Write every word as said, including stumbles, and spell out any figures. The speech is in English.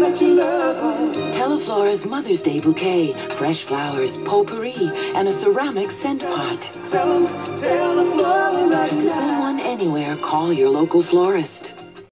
that you love her. Teleflora's Mother's Day Bouquet, fresh flowers, potpourri, and a ceramic scent pot. Tell 'em, Teleflora right To now. someone anywhere, call your local florist.